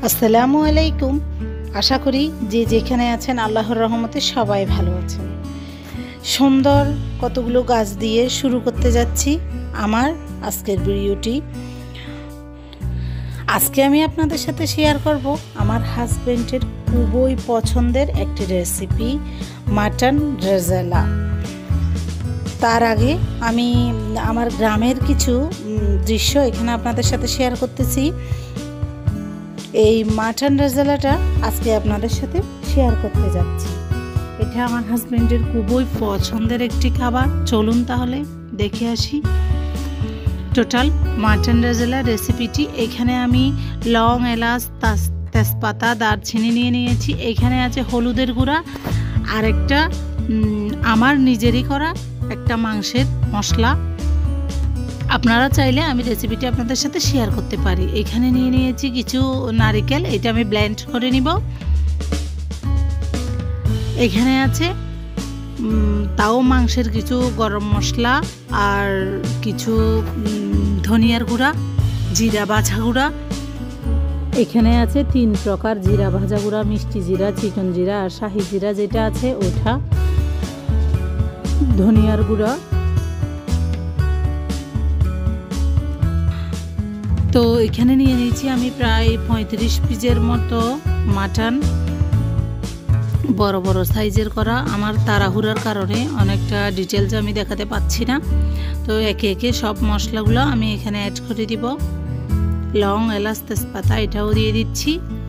আসসালামু আলাইকুম। আশা করি যে যেখানে আছেন আল্লাহর রহমতে সবাই ভালো আছেন। সুন্দর কতগুলো গাছ দিয়ে শুরু করতে যাচ্ছি আমার আজকের ভিডিওটি। আজকে আমি আপনাদের সাথে শেয়ার করব আমার হাজবেন্ডের খুবই পছন্দের একটি রেসিপি, মাটন রেজালা। তার আগে আমি আমার গ্রামের কিছু দৃশ্য এখানে আপনাদের সাথে শেয়ার করতেছি। এই মাটন রেজালাটা আজকে আপনাদের সাথে শেয়ার করতে যাচ্ছি। এটা আমার হাজবেন্ডের খুবই পছন্দের একটি খাবার। চলুন তাহলে দেখে আসি টোটাল মাটন রেজালা রেসিপিটি। এখানে আমি লং, এলাচ, তেজপাতা, দারচিনি নিয়ে নিয়েছি। এখানে আছে হলুদের গুঁড়া আর একটা আমার নিজেরই করা একটা মাংসের মশলা। আপনারা চাইলে আমি রেসিপিটি আপনাদের সাথে শেয়ার করতে পারি। এখানে নিয়ে নিয়েছি কিছু নারকেল, এটা আমি ব্লেন্ড করে নিব। এখানে আছে তাও মাংসের কিছু গরম মশলা আর কিছু ধনিয়ার গুঁড়া, জিরা ভাজা গুঁড়া। এখানে আছে 3 প্রকার জিরা ভাজা গুঁড়া, মিষ্টি জিরা, চিকন জিরা আর শাহি জিরা যেটা আছে ওটা, ধনিয়ার গুঁড়া। তো এখানে নিয়ে নিয়েছি আমি প্রায় 35 পিসের মতো মাটন, বড় বড় সাইজের করা। আমার তাড়াহুড়ার কারণে অনেকটা ডিটেলস আমি দেখাতে পাচ্ছি না। তো একে একে সব মশলাগুলো আমি এখানে অ্যাড করে দিব। লং, এলাচ, তেজপাতা এটাও দিয়ে দিচ্ছি।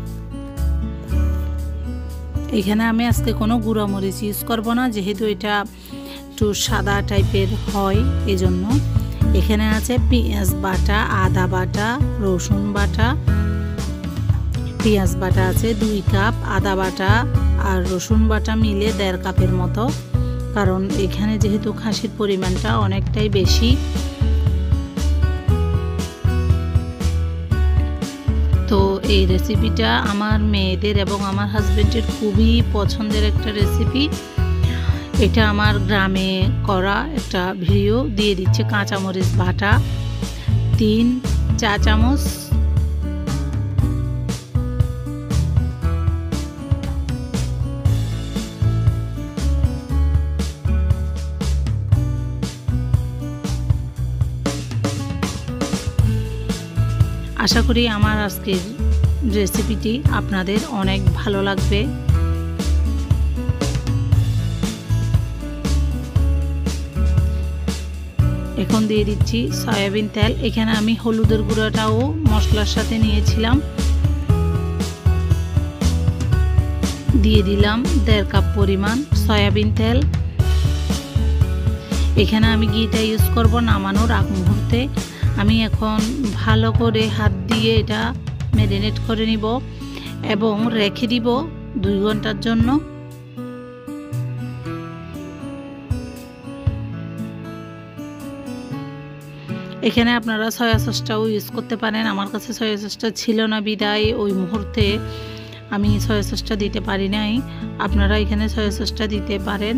এখানে আমি আজকে কোনো গুঁড়া মরিচ ইউজ করব না, যেহেতু এটা একটু সাদা টাইপের হয় এজন্য। এখানে আছে পেঁয়াজ বাটা, আদা বাটা, রসুন বাটা। পেঁয়াজ বাটা আছে 2 কাপ, আদা বাটা আর রসুন বাটা মিলে 1.5 কাপের মতো, কারণ এখানে যেহেতু খাসির পরিমাণটা অনেকটাই বেশি। তো এই রেসিপিটা আমার মেয়েদের এবং আমার হাজবেন্ডের খুবই পছন্দের একটা রেসিপি। এটা আমার গ্রামে করা একটা ভিডিও দিয়ে দিচ্ছে। কাঁচামরিচ বাটা 3 চা চামচ, আশা করি আমার আজকের রেসিপিটি আপনাদের অনেক ভালো লাগবে। এখন দিয়ে দিচ্ছি সয়াবিন তেল। এখানে আমি হলুদের গুঁড়াটাও মশলার সাথে নিয়েছিলাম, দিয়ে দিলাম 1.5 কাপ পরিমাণ সয়াবিন তেল। এখানে আমি ঘিটা ইউজ করব নামানোর আগ মুহূর্তে। আমি এখন ভালো করে হাত দিয়ে এটা ম্যারিনেট করে নিব এবং রেখে দিব 2 ঘন্টার জন্য। এখানে আপনারা সয়া সসটাও ইউজ করতে পারেন। আমার কাছে সয়া সসটা ছিল না বিদায় ওই মুহূর্তে আমি সয়া সসটা দিতে পারি নাই। আপনারা এখানে সয়া সসটা দিতে পারেন।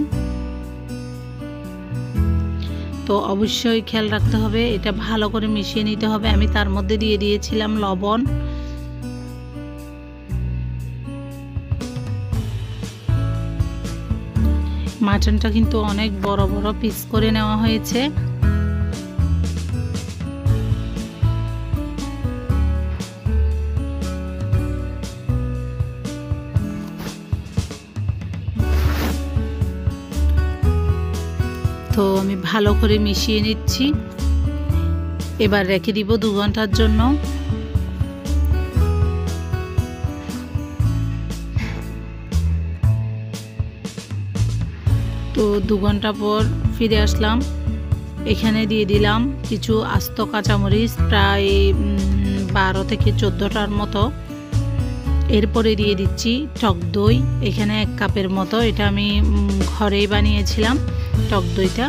তো অবশ্যই খেয়াল রাখতে হবে, এটা ভালো করে মিশিয়ে নিতে হবে। আমি তার মধ্যে দিয়ে দিয়েছিলাম লবণ। মাটনটা কিন্তু অনেক বড় বড় পিস করে নেওয়া হয়েছে। তো আমি ভালো করে মিশিয়ে নিচ্ছি। এবার রেখে দিব 2 ঘন্টার জন্য। তো 2 ঘন্টা পর ফিরে আসলাম। এখানে দিয়ে দিলাম কিছু আস্ত কাঁচামরিচ, প্রায় 12 থেকে 14টার মতো। এরপরে দিয়ে দিচ্ছি টক দই। এখানে 1 কাপের মতো, এটা আমি ঘরেই বানিয়েছিলাম টক দইটা।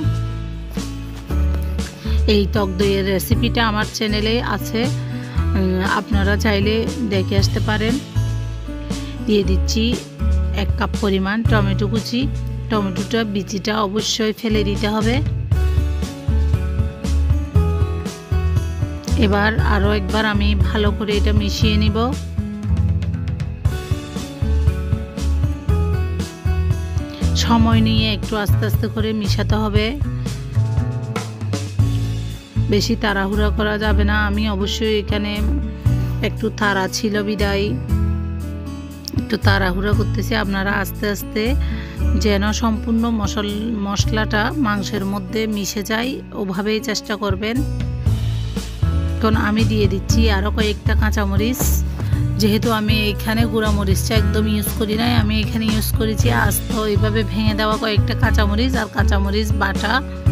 এই টক দইয়ের রেসিপিটা আমার চ্যানেলে আছে, আপনারা চাইলে দেখে আসতে পারেন। দিয়ে দিচ্ছি 1 কাপ পরিমাণ টমেটো কুচি। টমেটোটা বিচিটা অবশ্যই ফেলে দিতে হবে। এবার আরও একবার আমি ভালো করে এটা মিশিয়ে নিব। সময় নিয়ে একটু আস্তে আস্তে করে মিশাতে হবে, বেশি তাড়াহুড়া করা যাবে না। আমি অবশ্যই এখানে একটু তাড়া ছিল বিদায় একটু তাড়াহুড়া করতেছি। আপনারা আস্তে আস্তে যেন সম্পূর্ণ মশলাটা মাংসের মধ্যে মিশে যায় ওভাবেই চেষ্টা করবেন। এখন আমি দিয়ে দিচ্ছি আরও কয়েকটা কাঁচামরিচ। যেহেতু আমি এখানে গুঁড়ামরিচটা একদম ইউজ করি নাই, আমি এখানে ইউজ করেছি আস্ত এইভাবে ভেঙে দেওয়া কয়েকটা কাঁচামরিচ আর কাঁচামরিচ বাটা।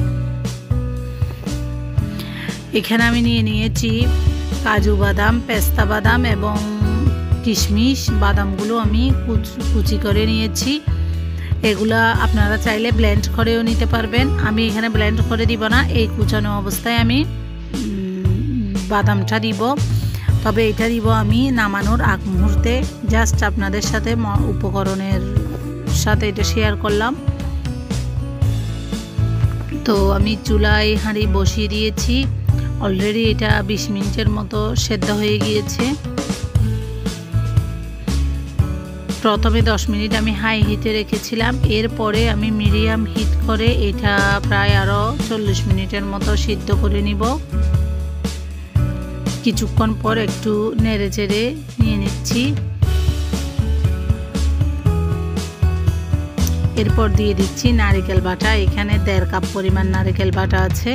এখানে আমি নিয়েছি কাজু বাদাম, পেস্তা বাদাম এবং কিশমিশ। বাদামগুলো আমি কুচি করে নিয়েছি। এগুলা আপনারা চাইলে ব্লেন্ড করেও নিতে পারবেন। আমি এখানে ব্লেন্ড করে দিব না, এই কুচানো অবস্থায় আমি বাদামটা দিব। তবে এটা দিব আমি নামানোর আগ মুহূর্তে। জাস্ট আপনাদের সাথে উপকরণের সাথে এটা শেয়ার করলাম। তো আমি চুলায় হাঁড়ি বসিয়ে দিয়েছি। অলরেডি এটা 20 মিনিটের মতো সেদ্ধ হয়ে গিয়েছে। প্রথমে 10 মিনিট আমি হাই হিটে রেখেছিলাম, এরপরে আমি মিডিয়াম হিট করে এটা প্রায় আরও 40 মিনিটের মতো সিদ্ধ করে নিব। কিছুক্ষণ পর একটু নেড়ে চেড়ে নিয়ে নিচ্ছি। এরপর দিয়ে দিচ্ছি নারকেল বাটা। এখানে 1.5 কাপ পরিমাণ নারকেল বাটা আছে।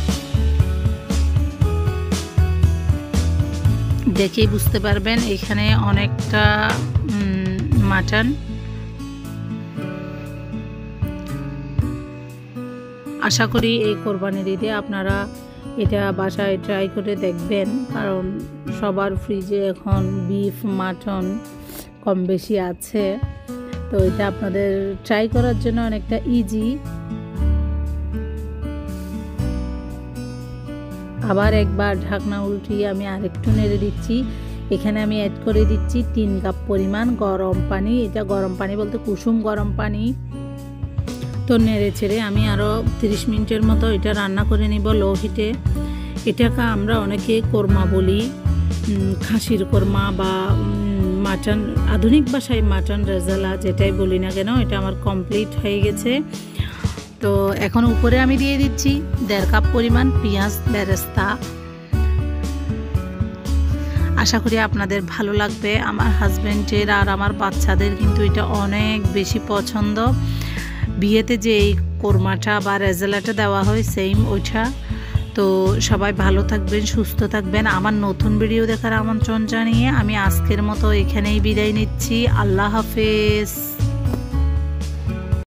দেখেই বুঝতে পারবেন এখানে অনেকটা মাটন। আশা করি এই কোরবানির ঈদে আপনারা এটা বাসায় ট্রাই করে দেখবেন, কারণ সবার ফ্রিজে এখন বিফ মাটন কম বেশি আছে। তো এটা আপনাদের ট্রাই করার জন্য অনেকটা ইজি। আবার একবার ঢাকনা উল্টিয়ে আমি আরেকটু নেড়ে দিচ্ছি। এখানে আমি অ্যাড করে দিচ্ছি 3 কাপ পরিমাণ গরম পানি। এটা গরম পানি বলতে কুসুম গরম পানি। তো নেড়ে ছেড়ে আমি আরও 30 মিনিটের মতো এটা রান্না করে নিব লো হিটে। এটাকে আমরা অনেকে কোরমা বলি, খাসির কোরমা বা মাটন, আধুনিক ভাষায় মাটন রেজালা, যেটাই বলি না কেন। এটা আমার কমপ্লিট হয়ে গেছে। তো এখন উপরে আমি দিয়ে দিচ্ছি 1.5 কাপ পরিমাণ পেঁয়াজ বেরেস্তা। আশা করি আপনাদের ভালো লাগবে। আমার হাজব্যান্ডের আর আমার বাচ্চাদের কিন্তু এটা অনেক বেশি পছন্দ। বিয়েতে যে এই কোরমাটা বা রেজালাটা দেওয়া হয় সেম ওইটা। তো সবাই ভালো থাকবেন, সুস্থ থাকবেন। আমার নতুন ভিডিও দেখার আমন্ত্রণ জানিয়ে আমি আজকের মতো এখানেই বিদায় নিচ্ছি। আল্লাহ হাফেজ।